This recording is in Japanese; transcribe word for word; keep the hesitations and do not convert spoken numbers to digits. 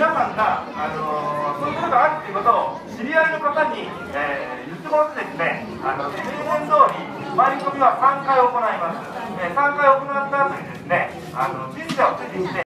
皆さんが、あのー、そういうことがあるということを知り合いの方に、えー、言ってもらってですね、あの例年通り回り込みはさんかい行います。えー、さんかい行った後にですね、あの神社を設置して